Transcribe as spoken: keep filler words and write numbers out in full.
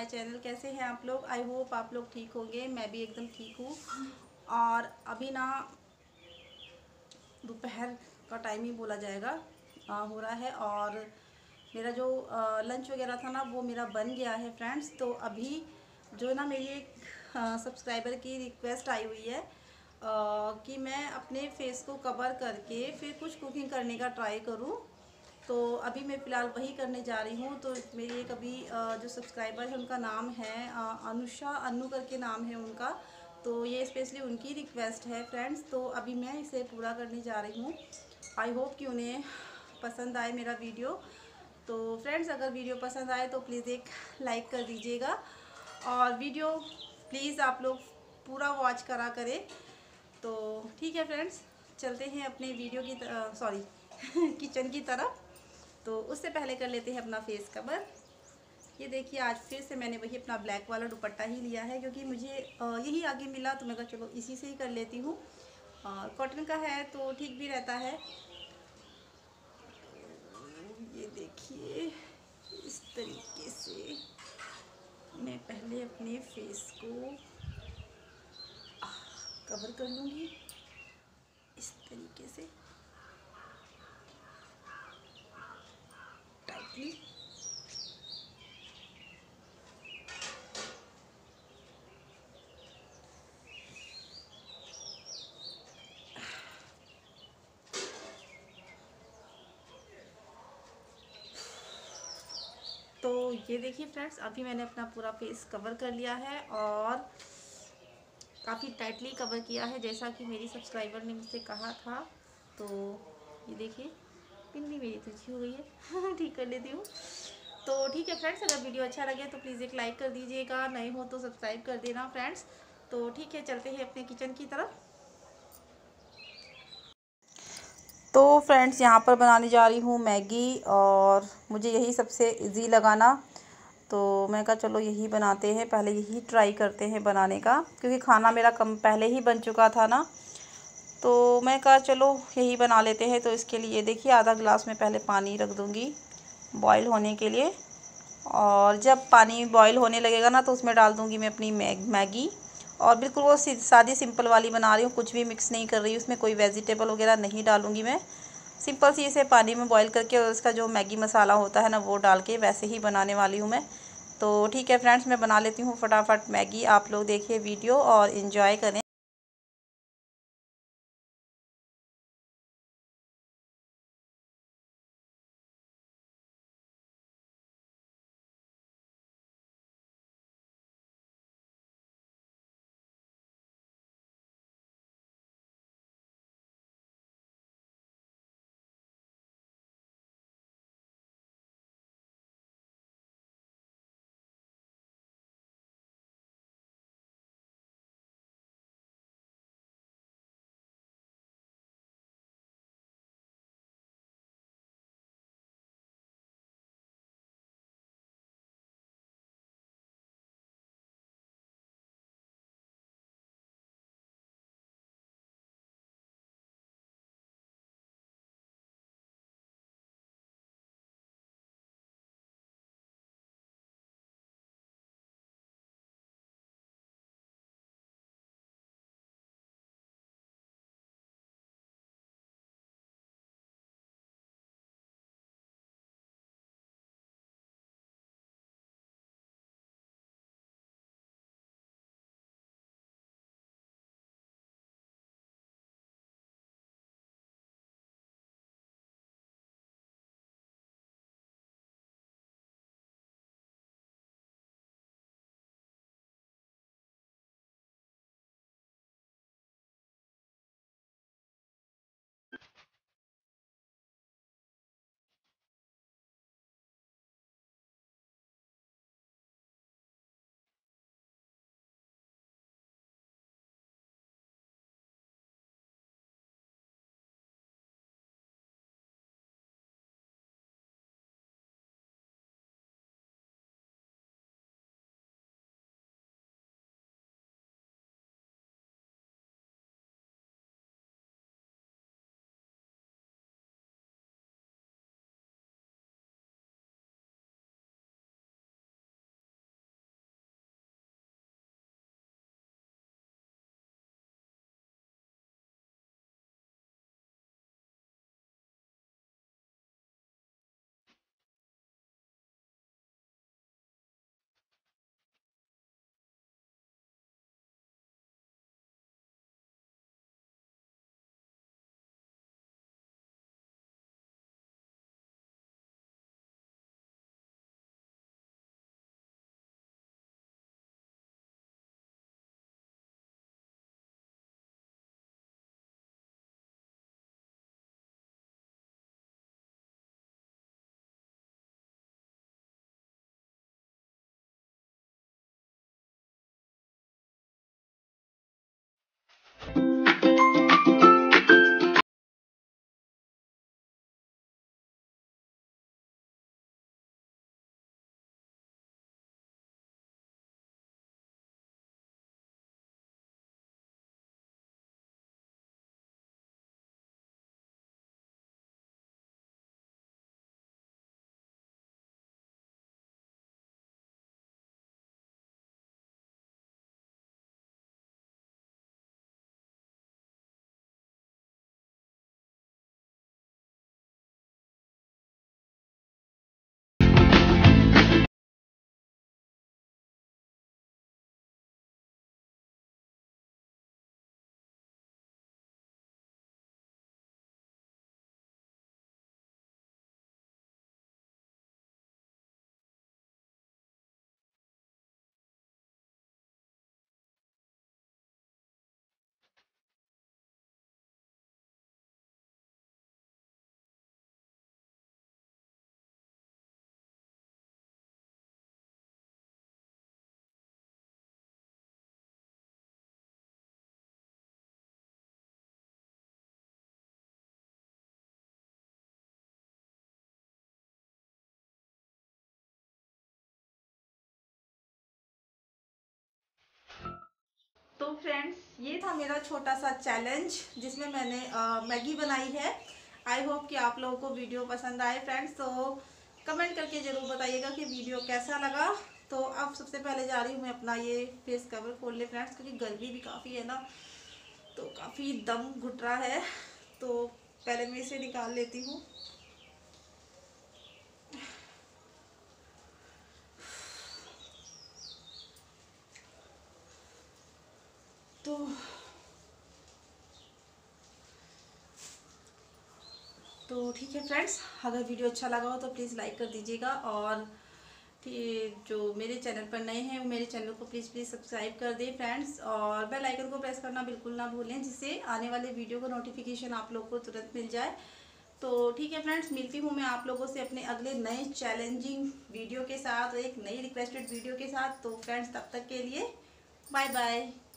Channel. कैसे हैं आप लोग? आई होप आप लोग ठीक होंगे। मैं भी एकदम ठीक हूँ। और अभी ना दोपहर का टाइम ही बोला जाएगा आ, हो रहा है। और मेरा जो आ, लंच वगैरह था ना वो मेरा बन गया है फ्रेंड्स। तो अभी जो ना मेरी एक सब्सक्राइबर की रिक्वेस्ट आई हुई है आ, कि मैं अपने फेस को कवर करके फिर कुछ कुकिंग करने का ट्राई करूँ। तो अभी मैं फ़िलहाल वही करने जा रही हूँ। तो मेरी एक अभी जो सब्सक्राइबर है उनका नाम है अनुषा, अनु करके नाम है उनका। तो ये स्पेशली उनकी रिक्वेस्ट है फ्रेंड्स। तो अभी मैं इसे पूरा करने जा रही हूँ। आई होप कि उन्हें पसंद आए मेरा वीडियो। तो फ्रेंड्स अगर वीडियो पसंद आए तो प्लीज़ एक लाइक कर दीजिएगा और वीडियो प्लीज़ आप लोग पूरा वॉच करा करें। तो ठीक है फ्रेंड्स, चलते हैं अपने वीडियो की सॉरी किचन की तरफ। तो उससे पहले कर लेते हैं अपना फेस कवर। ये देखिए आज फिर से मैंने वही अपना ब्लैक वाला दुपट्टा ही लिया है क्योंकि मुझे यही आगे मिला तो मैं कहा चलो इसी से ही कर लेती हूँ। कॉटन का है तो ठीक भी रहता है। ये देखिए इस तरीके से मैं पहले अपने फेस को कवर कर लूँगी इस तरीके से टाइटली। तो ये देखिए फ्रेंड्स अभी मैंने अपना पूरा फेस कवर कर लिया है और काफ़ी टाइटली कवर किया है जैसा कि मेरी सब्सक्राइबर ने मुझसे कहा था। तो ये देखिए पिन्नी मेरी तिरछी हो गई है ठीक कर लेती हूँ। तो ठीक है फ्रेंड्स, अगर वीडियो अच्छा लगे तो प्लीज़ एक लाइक कर दीजिएगा, नए हो तो सब्सक्राइब कर देना फ्रेंड्स। तो ठीक है चलते हैं अपने किचन की तरफ। तो फ्रेंड्स यहाँ पर बनाने जा रही हूँ मैगी और मुझे यही सबसे इजी लगा ना, तो मैं कहा चलो यही बनाते हैं, पहले यही ट्राई करते हैं बनाने का क्योंकि खाना मेरा कम पहले ही बन चुका था ना। तो मैं कहा चलो यही बना लेते हैं। तो इसके लिए देखिए आधा गिलास में पहले पानी रख दूँगी बॉईल होने के लिए। और जब पानी बॉईल होने लगेगा ना तो उसमें डाल दूँगी मैं अपनी मैग मैगी। और बिल्कुल वो सादी सिंपल वाली बना रही हूँ, कुछ भी मिक्स नहीं कर रही हूँ, उसमें कोई वेजिटेबल वगैरह नहीं डालूँगी मैं। सिंपल सी इसे पानी में बॉईल करके और उसका जो मैगी मसाला होता है ना वो डाल के वैसे ही बनाने वाली हूँ मैं। तो ठीक है फ्रेंड्स, मैं बना लेती हूँ फटाफट मैगी। आप लोग देखिए वीडियो और इन्जॉय करें। तो फ्रेंड्स ये था मेरा छोटा सा चैलेंज जिसमें मैंने मैगी बनाई है। आई होप कि आप लोगों को वीडियो पसंद आए फ्रेंड्स। तो कमेंट करके ज़रूर बताइएगा कि वीडियो कैसा लगा। तो अब सबसे पहले जा रही हूँ मैं अपना ये फेस कवर खोलने फ्रेंड्स, क्योंकि गर्मी भी काफ़ी है ना, तो काफ़ी दम घुट रहा है। तो पहले मैं इसे निकाल लेती हूँ। तो तो ठीक है फ्रेंड्स, अगर वीडियो अच्छा लगा हो तो प्लीज़ लाइक कर दीजिएगा, और फिर जो मेरे चैनल पर नए हैं वो मेरे चैनल को प्लीज़ प्लीज़ सब्सक्राइब कर दें फ्रेंड्स, और बेल आइकन को प्रेस करना बिल्कुल ना भूलें, जिससे आने वाले वीडियो का नोटिफिकेशन आप लोग को तुरंत मिल जाए। तो ठीक है फ्रेंड्स, मिलती हूँ मैं आप लोगों से अपने अगले नए चैलेंजिंग वीडियो के साथ, एक नई रिक्वेस्टेड वीडियो के साथ। तो फ्रेंड्स तब तक के लिए बाय बाय।